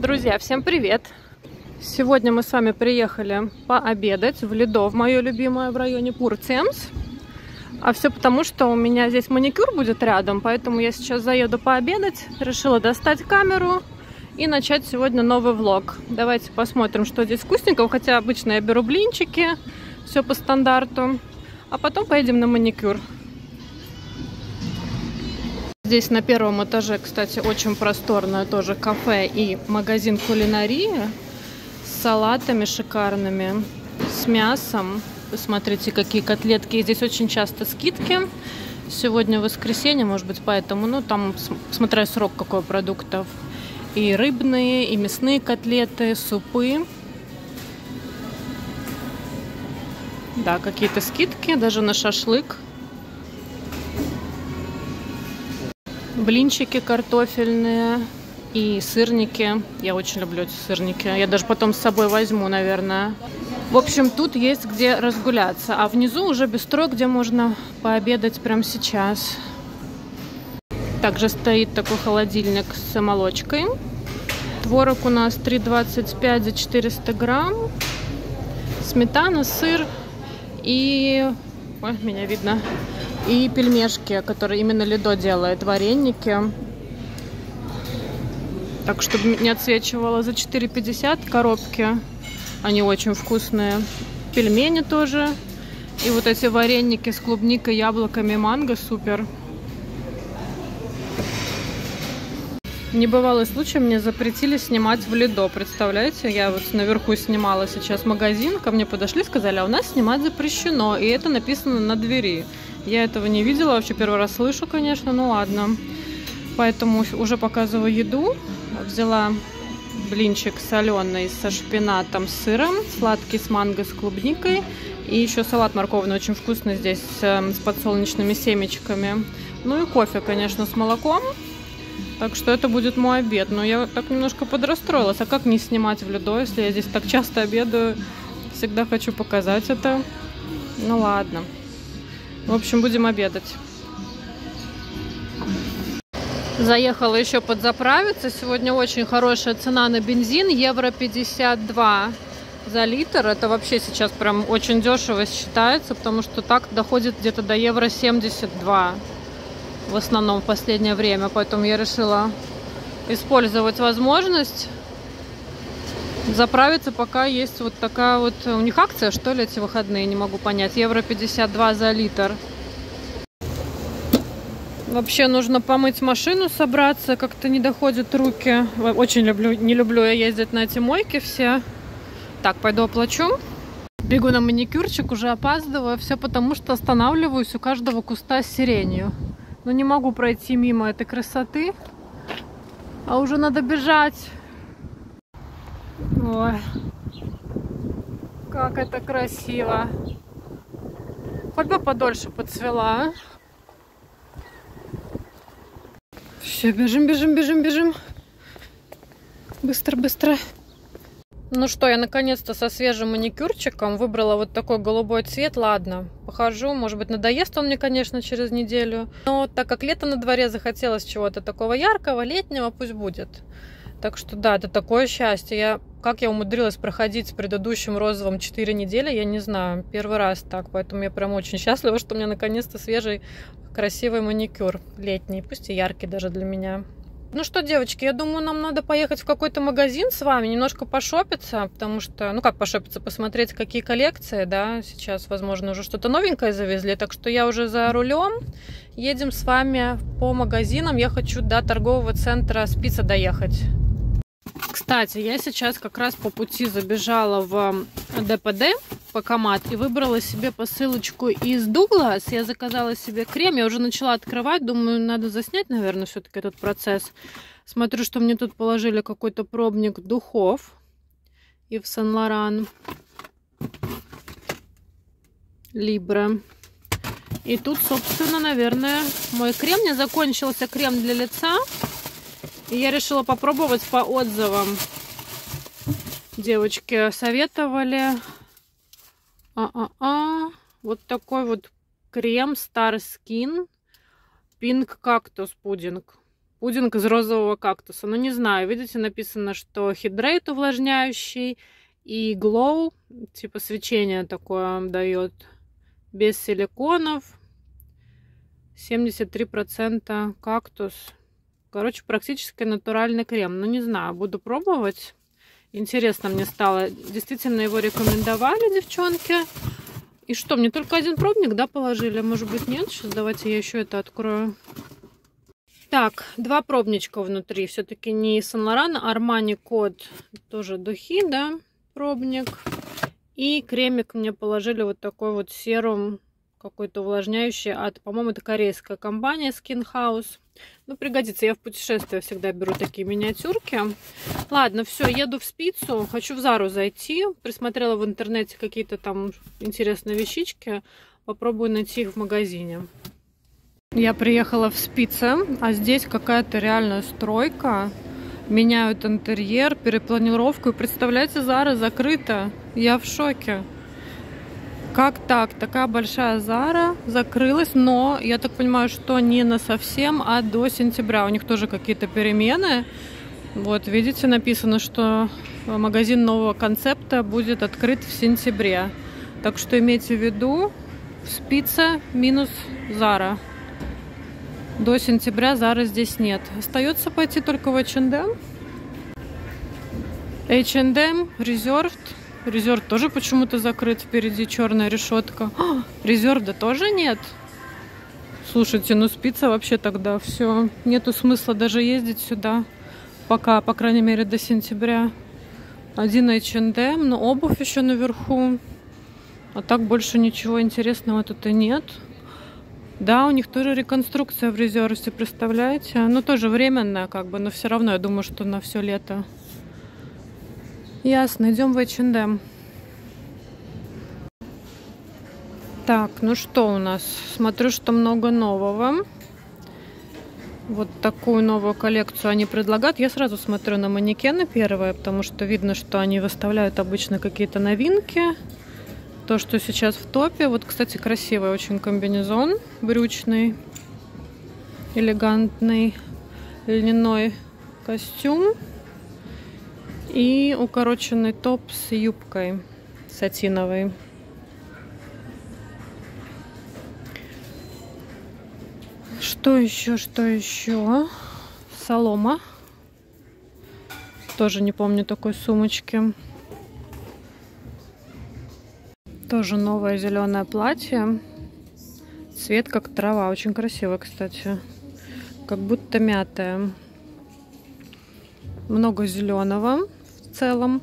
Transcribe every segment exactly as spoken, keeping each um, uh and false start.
Друзья, всем привет! Сегодня мы с вами приехали пообедать в Лидо, мое любимое, в районе Пурцемс. А все потому, что у меня здесь маникюр будет рядом, поэтому я сейчас заеду пообедать. Решила достать камеру и начать сегодня новый влог. Давайте посмотрим, что здесь вкусненького, хотя обычно я беру блинчики, все по стандарту. А потом поедем на маникюр. Здесь на первом этаже, кстати, очень просторное тоже кафе и магазин кулинарии с салатами шикарными, с мясом. Посмотрите, какие котлетки. Здесь очень часто скидки. Сегодня воскресенье, может быть, поэтому, ну, там, смотря срок какой продуктов. И рыбные, и мясные котлеты, супы. Да, какие-то скидки, даже на шашлык. Блинчики картофельные и сырники. Я очень люблю эти сырники. Я даже потом с собой возьму, наверное. В общем, тут есть где разгуляться. А внизу уже бистро, где можно пообедать прямо сейчас. Также стоит такой холодильник с молочкой. Творог у нас три двадцать пять за четыреста грамм. Сметана, сыр и... Ой, меня видно. И пельмешки, которые именно Лидо делает, вареники. Так, чтобы не отсвечивало, за четыре пятьдесят коробки. Они очень вкусные. Пельмени тоже. И вот эти вареники с клубникой, яблоками, манго. Супер. Небывалый случай, мне запретили снимать в Лидо. Представляете, я вот наверху снимала сейчас магазин. Ко мне подошли, сказали, а у нас снимать запрещено. И это написано на двери. Я этого не видела, вообще первый раз слышу, конечно, ну ладно. Поэтому уже показываю еду. Взяла блинчик соленый со шпинатом, с сыром, сладкий с манго, с клубникой. И еще салат морковный, очень вкусный здесь, с подсолнечными семечками. Ну и кофе, конечно, с молоком. Так что это будет мой обед. Но я так немножко подрастроилась. А как не снимать в Лидо, если я здесь так часто обедаю? Всегда хочу показать это. Ну ладно. В общем, будем обедать. Заехала еще подзаправиться. Сегодня очень хорошая цена на бензин. Евро пятьдесят два за литр. Это вообще сейчас прям очень дешево считается, потому что так доходит где-то до евро семьдесят два. В основном в последнее время. Поэтому я решила использовать возможность заправиться, пока есть вот такая вот... У них акция, что ли, эти выходные? Не могу понять. Евро пятьдесят два за литр. Вообще нужно помыть машину, собраться. Как-то не доходят руки. Очень люблю, не люблю я ездить на эти мойки все. Так, пойду оплачу. Бегу на маникюрчик, уже опаздываю. Все потому, что останавливаюсь у каждого куста с сиренью. Но не могу пройти мимо этой красоты. А уже надо бежать. Ой, как это красиво. Хоть бы подольше подцвела. Все, бежим, бежим, бежим, бежим. Быстро, быстро. Ну что, я наконец-то со свежим маникюрчиком выбрала вот такой голубой цвет. Ладно, похожу. Может быть, надоест он мне, конечно, через неделю. Но так как лето на дворе, захотелось чего-то такого яркого, летнего, пусть будет. Так что да, это такое счастье. Я, как я умудрилась проходить с предыдущим розовым четыре недели, я не знаю. Первый раз так. Поэтому я прям очень счастлива, что у меня наконец-то свежий, красивый маникюр летний. Пусть и яркий даже для меня. Ну что, девочки, я думаю, нам надо поехать в какой-то магазин с вами, немножко пошопиться, потому что, ну как пошопиться, посмотреть, какие коллекции, да, сейчас, возможно, уже что-то новенькое завезли, так что я уже за рулем, едем с вами по магазинам, я хочу до торгового центра Спица доехать. Кстати, я сейчас как раз по пути забежала в ДПД, по Комат, и выбрала себе посылочку из Douglas. Я заказала себе крем, я уже начала открывать, думаю, надо заснять, наверное, все-таки этот процесс. Смотрю, что мне тут положили какой-то пробник духов Ив Сен-Лоран Libre. И тут, собственно, наверное, мой крем. Мне закончился крем для лица. И я решила попробовать по отзывам. Девочки советовали. А-а-а. Вот такой вот крем Star Skin Pink Cactus Pudding. Пудинг из розового кактуса. Ну, не знаю, видите, написано, что Hydrate увлажняющий и Glow, типа свечение такое дает, без силиконов, семьдесят три процента кактус. Короче, практически натуральный крем. Ну, не знаю, буду пробовать. Интересно мне стало. Действительно его рекомендовали девчонки. И что, мне только один пробник, да, положили? Может быть, нет? Сейчас давайте я еще это открою. Так, два пробничка внутри. Все-таки не Saint-Laurent, Armani Code. Тоже духи, да, пробник. И кремик мне положили вот такой вот серум, какой-то увлажняющий от, по-моему, это корейская компания Skin House. Ну, пригодится. Я в путешествие всегда беру такие миниатюрки. Ладно, все, еду в Спицу. Хочу в Зару зайти. Присмотрела в интернете какие-то там интересные вещички. Попробую найти их в магазине. Я приехала в Спице, а здесь какая-то реальная стройка. Меняют интерьер, перепланировку. И представляете, Зара закрыта. Я в шоке. Как так? Такая большая Зара закрылась, но я так понимаю, что не на совсем, а до сентября. У них тоже какие-то перемены. Вот, видите, написано, что магазин нового концепта будет открыт в сентябре. Так что имейте в виду, в Спице минус Зара. До сентября Зары здесь нет. Остается пойти только в эйч энд эм. эйч энд эм, Reserved. Reserved тоже почему-то закрыт. Впереди черная решетка. Reserved тоже нет. Слушайте, ну Спица вообще тогда все. Нету смысла даже ездить сюда. Пока, по крайней мере, до сентября. Один эйч энд эм, но обувь еще наверху. А так больше ничего интересного тут и нет. Да, у них тоже реконструкция в Резервсе, представляете? Ну, тоже временная, как бы, но все равно, я думаю, что на все лето. Ясно, идем в эйч энд эм. Так, ну что у нас? Смотрю, что много нового. Вот такую новую коллекцию они предлагают. Я сразу смотрю на манекены первые, потому что видно, что они выставляют обычно какие-то новинки. То, что сейчас в топе. Вот, кстати, красивый очень комбинезон брючный, элегантный, льняной костюм и укороченный топ с юбкой сатиновой. Что еще, что еще? Солома. Тоже не помню такой сумочки. Тоже новое зеленое платье. Цвет как трава. Очень красиво, кстати. Как будто мятое. Много зеленого в целом.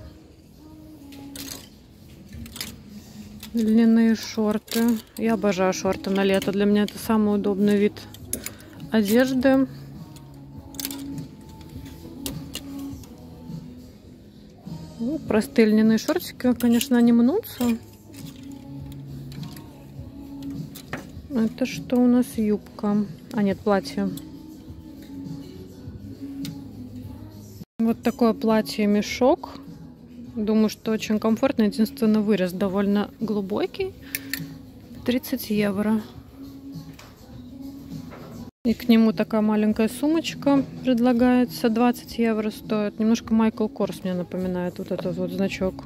Льняные шорты. Я обожаю шорты на лето. Для меня это самый удобный вид одежды. Ну, простые льняные шортики, конечно, они мнутся. Это что у нас? Юбка. А нет, платье. Вот такое платье-мешок. Думаю, что очень комфортно. Единственное, вырез довольно глубокий. тридцать евро. И к нему такая маленькая сумочка предлагается. двадцать евро стоит. Немножко Майкл Корс мне напоминает вот этот вот значок.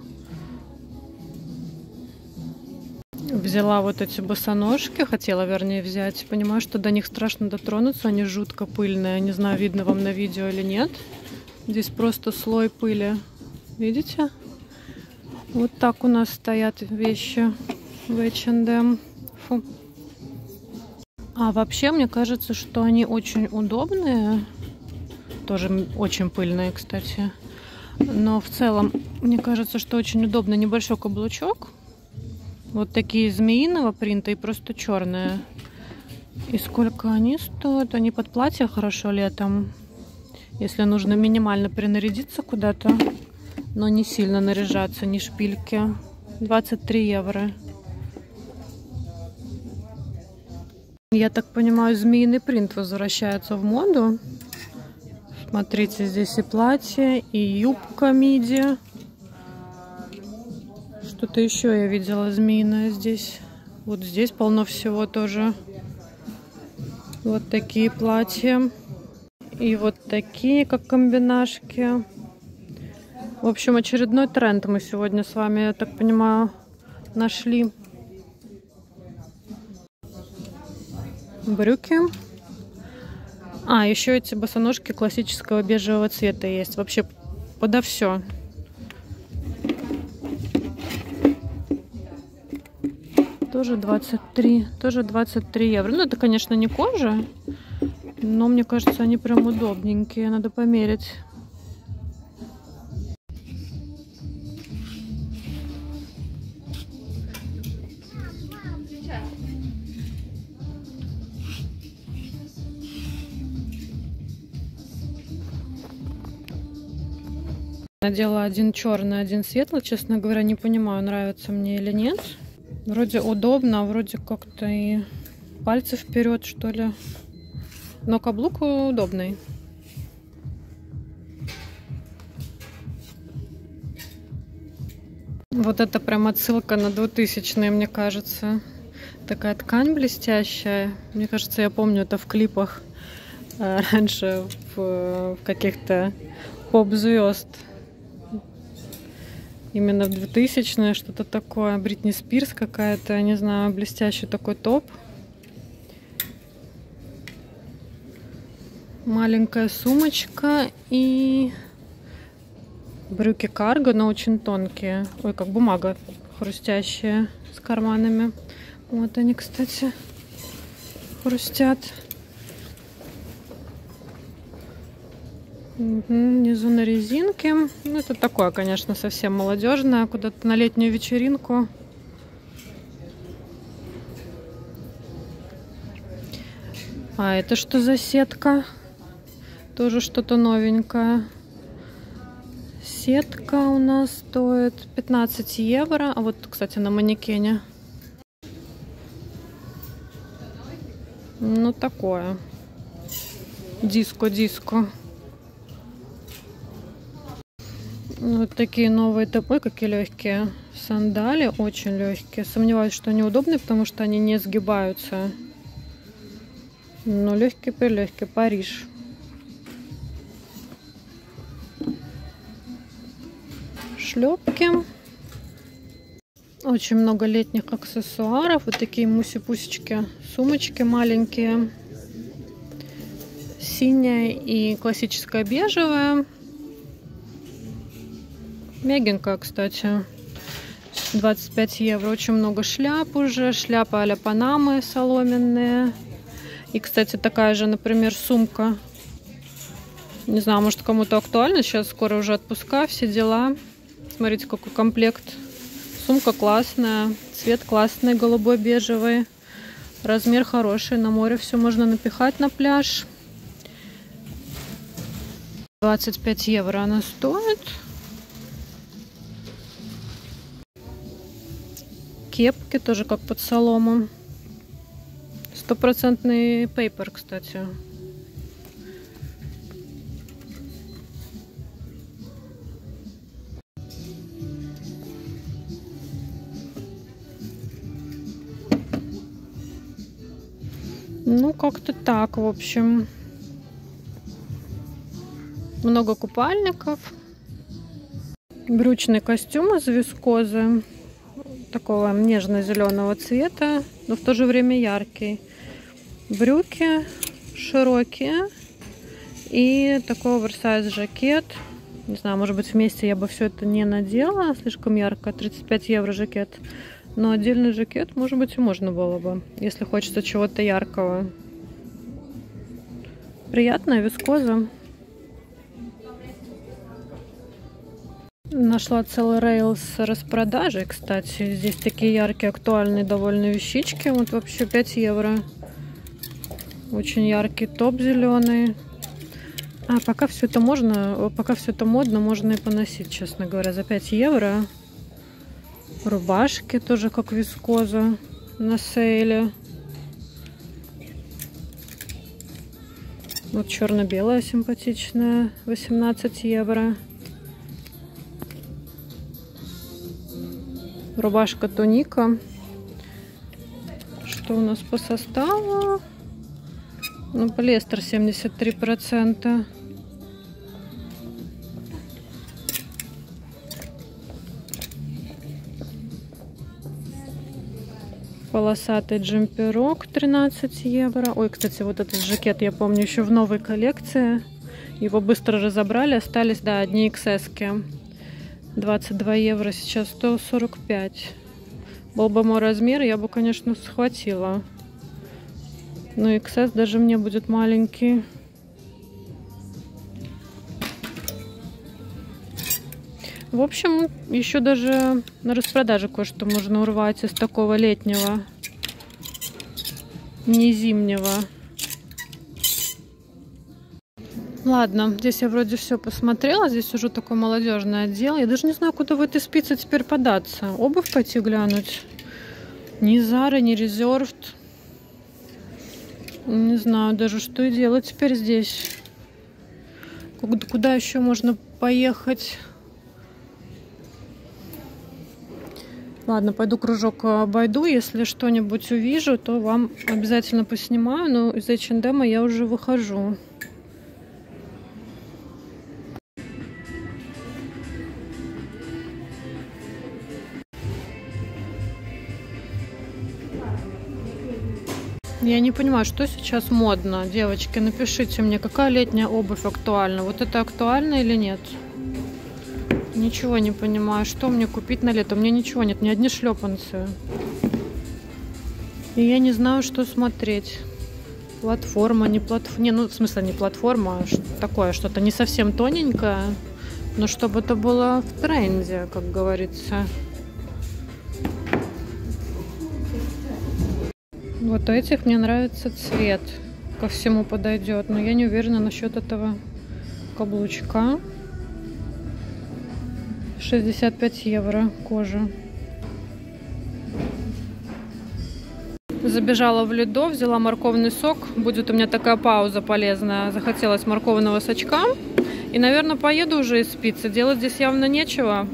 Взяла вот эти босоножки, хотела, вернее, взять. Понимаю, что до них страшно дотронуться, они жутко пыльные. Не знаю, видно вам на видео или нет. Здесь просто слой пыли. Видите? Вот так у нас стоят вещи в эйч энд эм. Фу. А вообще, мне кажется, что они очень удобные. Тоже очень пыльные, кстати. Но в целом, мне кажется, что очень удобно. Небольшой каблучок. Вот такие змеиного принта и просто черные. И сколько они стоят? Они под платье хорошо летом. Если нужно минимально принарядиться куда-то, но не сильно наряжаться, не шпильки. двадцать три евро. Я так понимаю, змеиный принт возвращается в моду. Смотрите, здесь и платье, и юбка миди. Что-то еще я видела змеиное здесь. Вот здесь полно всего тоже. Вот такие платья. И вот такие, как комбинашки. В общем, очередной тренд мы сегодня с вами, я так понимаю, нашли. Брюки. А, еще эти босоножки классического бежевого цвета есть. Вообще подо все. Тоже двадцать три. Тоже двадцать три евро. Ну, это, конечно, не кожа. Но мне кажется, они прям удобненькие. Надо померить. Надела один черный, один светлый. Честно говоря, не понимаю, нравится мне или нет. Вроде удобно, вроде как-то и пальцы вперед, что ли. Но каблук удобный. Вот это прям отсылка на двухтысячные, мне кажется. Такая ткань блестящая. Мне кажется, я помню это в клипах э, раньше в, в каких-то поп-звезд. Именно в двухтысячные, что-то такое. Бритни Спирс какая-то, не знаю, блестящий такой топ. Маленькая сумочка и брюки карго, но очень тонкие. Ой, как бумага хрустящая с карманами. Вот они, кстати, хрустят. Угу, внизу на резинке. Ну, это такое, конечно, совсем молодежное, куда-то на летнюю вечеринку. А это что за сетка? Тоже что-то новенькое. Сетка у нас стоит пятнадцать евро. А вот, кстати, на манекене. Ну, такое. Диско-диско. Вот такие новые топы, какие легкие сандали, очень легкие. Сомневаюсь, что они удобные, потому что они не сгибаются. Но легкий-прилегкий. Париж. Шлепки. Очень много летних аксессуаров. Вот такие муси-пусечки, сумочки маленькие. Синяя и классическая бежевая. Мягенькая, кстати. двадцать пять евро. Очень много шляп уже. Шляпа а-ля Панамы соломенные. И, кстати, такая же, например, сумка. Не знаю, может, кому-то актуально. Сейчас скоро уже отпуска, все дела. Смотрите, какой комплект. Сумка классная. Цвет классный, голубой, бежевый. Размер хороший. На море все можно напихать на пляж. двадцать пять евро она стоит. Кепки тоже как под солому. Стопроцентный пейпер, кстати. Ну, как-то так, в общем. Много купальников. Брючный костюм из вискозы. Такого нежно-зеленого цвета, но в то же время яркий. Брюки широкие. И такой оверсайз жакет. Не знаю, может быть, вместе я бы все это не надела. Слишком ярко. тридцать пять евро жакет. Но отдельный жакет, может быть, и можно было бы, если хочется чего-то яркого. Приятная вискоза. Нашла целый рейл с распродажей, кстати. Здесь такие яркие, актуальные довольно вещички. Вот вообще пять евро. Очень яркий топ зеленый. А пока все это можно, пока все это модно, можно и поносить, честно говоря, за пять евро. Рубашки тоже как вискоза на сейле. Вот черно-белая симпатичная, восемнадцать евро. Рубашка туника. Что у нас по составу? Ну, полиэстер семьдесят три процента. Полосатый джемперок тринадцать евро. Ой, кстати, вот этот жакет, я помню, еще в новой коллекции. Его быстро разобрали, остались, да, одни икс эс-ки. двадцать два евро, сейчас сто сорок пять. Был бы мой размер, я бы, конечно, схватила. Но икс эс даже мне будет маленький. В общем, еще даже на распродаже кое-что можно урвать из такого летнего, не зимнего. Ладно, здесь я вроде все посмотрела. Здесь уже такой молодежный отдел. Я даже не знаю, куда в этой спице теперь податься. Обувь пойти глянуть. Ни Zara, ни Reserved. Не знаю даже, что и делать теперь здесь. Куда еще можно поехать? Ладно, пойду кружок обойду. Если что-нибудь увижу, то вам обязательно поснимаю. Но из эйч энд эм я уже выхожу. Я не понимаю, что сейчас модно. Девочки, напишите мне, какая летняя обувь актуальна. Вот это актуально или нет? Ничего не понимаю, что мне купить на лето. У меня ничего нет, ни одни шлепанцы. И я не знаю, что смотреть. Платформа, не платформа. Не, ну, в смысле, не платформа, а такое что-то не совсем тоненькое. Но чтобы это было в тренде, как говорится. Вот у этих мне нравится цвет. Ко всему подойдет. Но я не уверена насчет этого каблучка. шестьдесят пять евро кожа. Забежала в Lidl, взяла морковный сок. Будет у меня такая пауза полезная. Захотелось морковного сочка. И, наверное, поеду уже из спицы. Делать здесь явно нечего.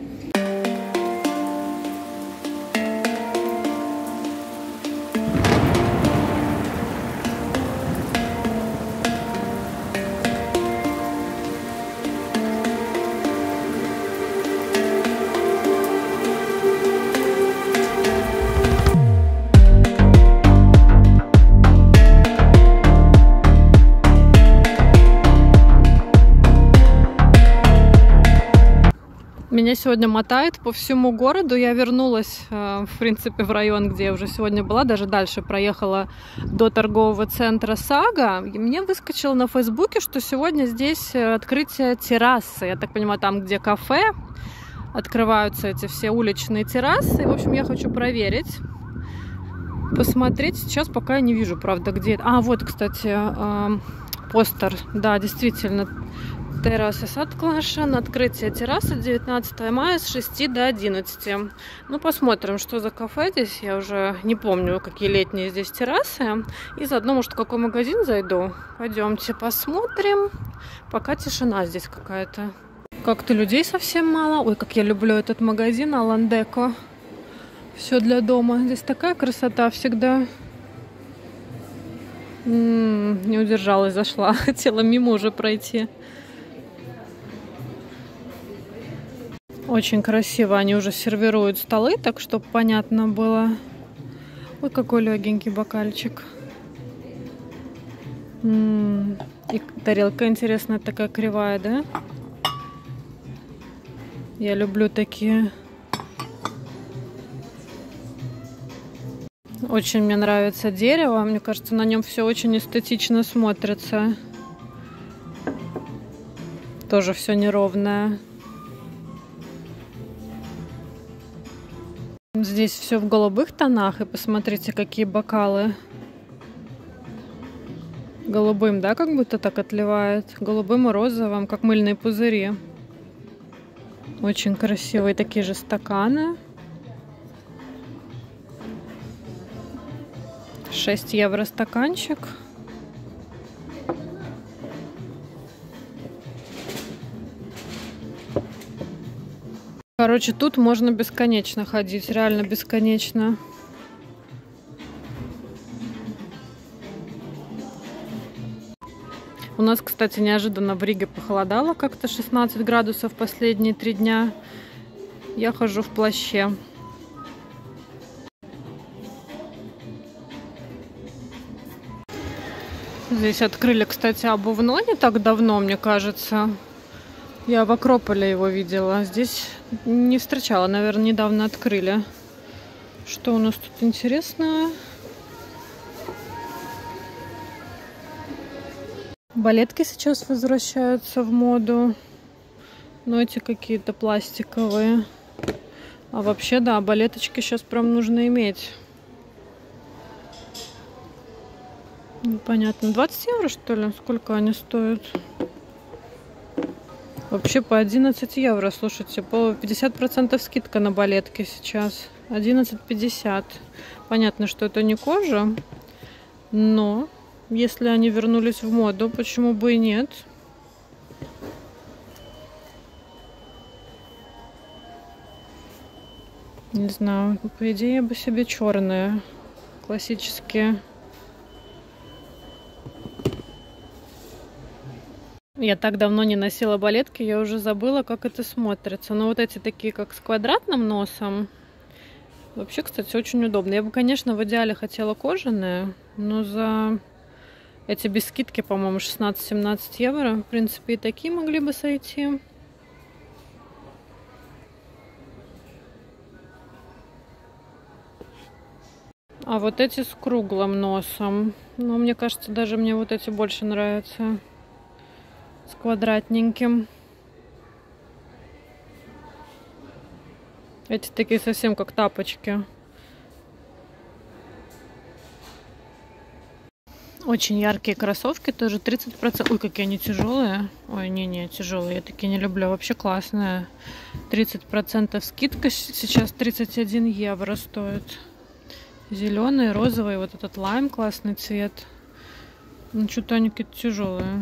Меня сегодня мотает по всему городу. Я вернулась, в принципе, в район, где я уже сегодня была. Даже дальше проехала до торгового центра Сага. И мне выскочило на Фейсбуке, что сегодня здесь открытие террасы. Я так понимаю, там, где кафе, открываются эти все уличные террасы. И, в общем, я хочу проверить, посмотреть. Сейчас пока я не вижу, правда, где это. А, вот, кстати, постер. Да, действительно. Терраса Садклашен, открытие террасы девятнадцатого мая с шести до одиннадцати. Ну, посмотрим, что за кафе здесь. Я уже не помню, какие летние здесь террасы. И заодно, может, в какой магазин зайду. Пойдемте посмотрим. Пока тишина здесь какая-то. Как-то людей совсем мало. Ой, как я люблю этот магазин Алан Деко. Все для дома. Здесь такая красота всегда. М-м, не удержалась, зашла. Хотела мимо уже пройти. Очень красиво они уже сервируют столы, так чтобы понятно было. Ой, какой легенький бокальчик. М-м-м. И тарелка интересная, такая кривая, да? Я люблю такие. Очень мне нравится дерево. Мне кажется, на нем все очень эстетично смотрится. Тоже все неровное. Здесь все в голубых тонах. И посмотрите, какие бокалы. Голубым, да, как будто так отливает. Голубым и розовым, как мыльные пузыри. Очень красивые такие же стаканы. шесть евро стаканчик. Короче, тут можно бесконечно ходить, реально бесконечно. нас, кстати, неожиданно в Риге похолодало как-то шестнадцать градусов последние три дня. Я хожу в плаще. Здесь открыли, кстати, обувной не так давно, мне кажется. Я в Акрополе его видела. Здесь не встречала, наверное, недавно открыли. Что у нас тут интересного? Балетки сейчас возвращаются в моду. Но эти какие-то пластиковые. А вообще, да, балеточки сейчас прям нужно иметь. Непонятно. двадцать евро, что ли? Сколько они стоят? Вообще по одиннадцать евро, слушайте. По пятьдесят процентов скидка на балетки сейчас. одиннадцать пятьдесят. Понятно, что это не кожа. Но если они вернулись в моду, почему бы и нет? Не знаю. По идее, я бы себе черные. Классические. Я так давно не носила балетки, я уже забыла, как это смотрится. Но вот эти такие, как с квадратным носом, вообще, кстати, очень удобно. Я бы, конечно, в идеале хотела кожаные, но за эти без скидки, по-моему, шестнадцать-семнадцать евро, в принципе, и такие могли бы сойти. А вот эти с круглым носом, ну, мне кажется, даже мне вот эти больше нравятся. С квадратненьким. Эти такие совсем как тапочки. Очень яркие кроссовки, тоже тридцать процентов. Ой, какие они тяжелые. Ой, не-не, тяжелые, я такие не люблю. Вообще классные. тридцать процентов скидка. Сейчас тридцать один евро стоит. Зеленый, розовый, вот этот лайм, классный цвет. Ну, что-то они какие-то тяжелые.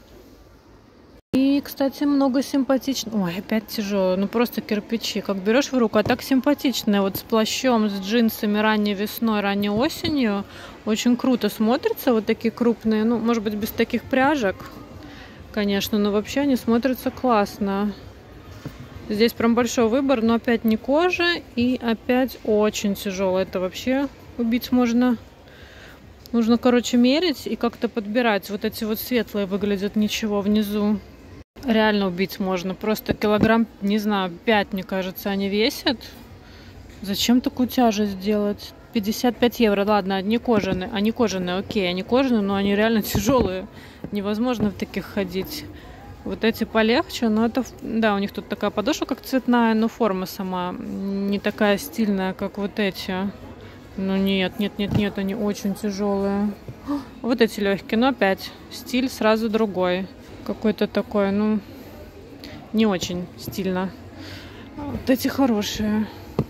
И, кстати, много симпатичных. Ой, опять тяжелые. Ну, просто кирпичи. Как берешь в руку, а так симпатичные. Вот с плащом, с джинсами ранней весной, ранней осенью. Очень круто смотрятся. Вот такие крупные. Ну, может быть, без таких пряжек, конечно. Но вообще они смотрятся классно. Здесь прям большой выбор. Но опять не кожа. И опять очень тяжело. Это вообще убить можно. Нужно, короче, мерить и как-то подбирать. Вот эти вот светлые выглядят ничего внизу. Реально убить можно. Просто килограмм, не знаю, пять, мне кажется, они весят. Зачем такую тяжесть делать? пятьдесят пять евро. Ладно, одни кожаные. Они кожаные, окей, они кожаные, но они реально тяжелые. Невозможно в таких ходить. Вот эти полегче, но это... Да, у них тут такая подошва, как цветная, но форма сама не такая стильная, как вот эти. Ну нет, нет, нет, нет, они очень тяжелые. Вот эти легкие, но опять стиль сразу другой. Какой-то такой, ну, не очень стильно. Вот эти хорошие.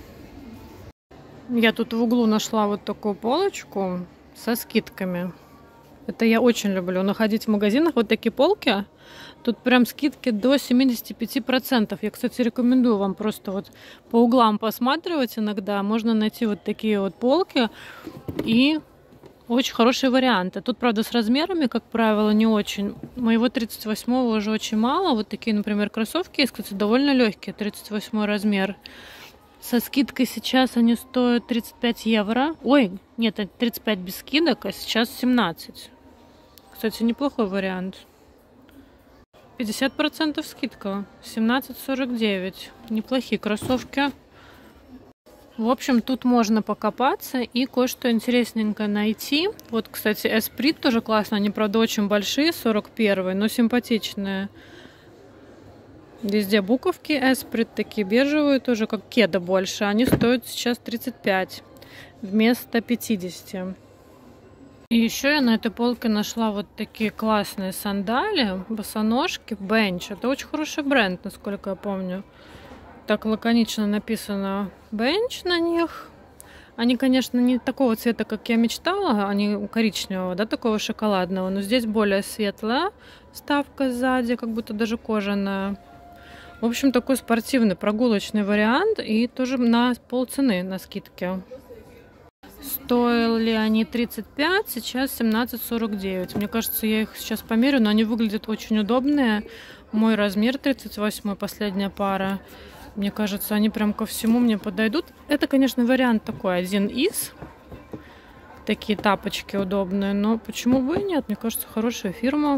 Я тут в углу нашла вот такую полочку со скидками. Это я очень люблю. Находить в магазинах вот такие полки. Тут прям скидки до семидесяти пяти процентов. Я, кстати, рекомендую вам просто вот по углам посматривать иногда. Можно найти вот такие вот полки. И очень хорошие варианты. Тут, правда, с размерами, как правило, не очень. Моего тридцать восьмого уже очень мало. Вот такие, например, кроссовки есть, кстати, довольно легкие. тридцать восьмой размер. Со скидкой сейчас они стоят тридцать пять евро. Ой, нет, это тридцать пять без скидок, а сейчас семнадцать. Кстати, неплохой вариант. пятьдесят процентов скидка. семнадцать сорок девять. Неплохие кроссовки. В общем, тут можно покопаться и кое-что интересненькое найти. Вот, кстати, Esprit тоже классно. Они, правда, очень большие, сорок первый, но симпатичные. Везде буковки Esprit, такие бежевые, тоже как кеда больше. Они стоят сейчас тридцать пять вместо пятидесяти. И еще я на этой полке нашла вот такие классные сандали, босоножки, Bench. Это очень хороший бренд, насколько я помню. Так лаконично написано Bench на них. Они, конечно, не такого цвета, как я мечтала. Они коричневого, да, такого шоколадного. Но здесь более светлая вставка сзади, как будто даже кожаная. В общем, такой спортивный прогулочный вариант. И тоже на полцены на скидке. Стоили они тридцать пять, сейчас семнадцать сорок девять. Мне кажется, я их сейчас померю, но они выглядят очень удобные. Мой размер тридцать восемь, последняя пара. Мне кажется, они прям ко всему мне подойдут. Это, конечно, вариант такой, один из. Такие тапочки удобные, но почему бы и нет? Мне кажется, хорошая фирма.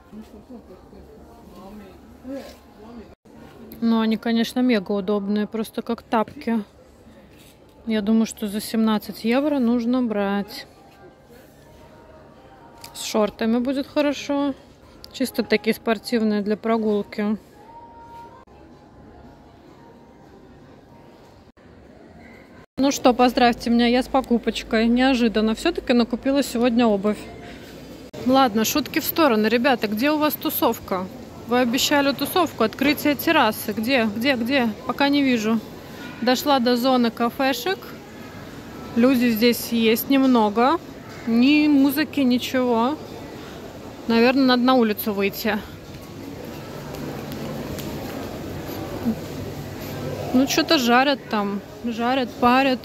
Но они, конечно, мега удобные, просто как тапки. Я думаю, что за семнадцать евро нужно брать. С шортами будет хорошо. Чисто такие спортивные для прогулки. Ну что, поздравьте меня, я с покупочкой. Неожиданно все-таки накупила сегодня обувь. Ладно, шутки в сторону. Ребята, где у вас тусовка? Вы обещали тусовку, открытие террасы. Где, где, где? Пока не вижу. Дошла до зоны кафешек. Люди здесь есть немного. Ни музыки, ничего. Наверное, надо на улицу выйти. Ну, что-то жарят там. Жарят, парят.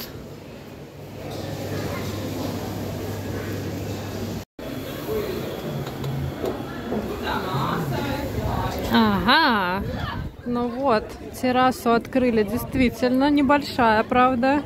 Ага. Ну вот, террасу открыли. Действительно небольшая, правда?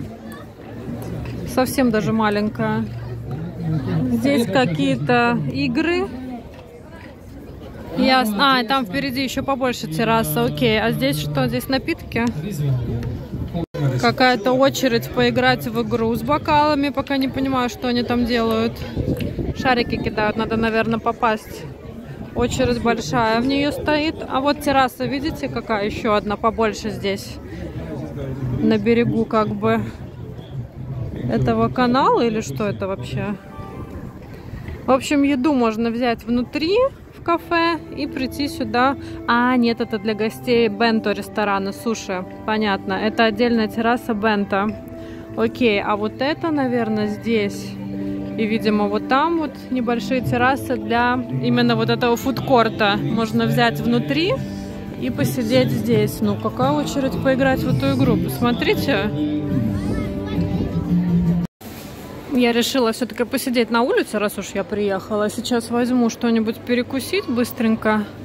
Совсем даже маленькая. Здесь какие-то игры. Ясно. А, и там впереди еще побольше терраса. Окей. А здесь что? Здесь напитки? Какая-то очередь поиграть в игру с бокалами. Пока не понимаю, что они там делают. Шарики кидают. Надо, наверное, попасть. Очередь большая в нее стоит. А вот терраса, видите, какая еще одна побольше здесь. На берегу как бы этого канала или что это вообще? В общем, еду можно взять внутри в кафе и прийти сюда. А, нет, это для гостей бенто ресторана, суши. Понятно, это отдельная терраса бенто. Окей, а вот это, наверное, здесь. И, видимо, вот там вот небольшие террасы для именно вот этого фудкорта. Можно взять внутри и посидеть здесь. Ну, какая очередь поиграть в эту игру? Посмотрите. Я решила все-таки посидеть на улице, раз уж я приехала. Сейчас возьму что-нибудь перекусить быстренько.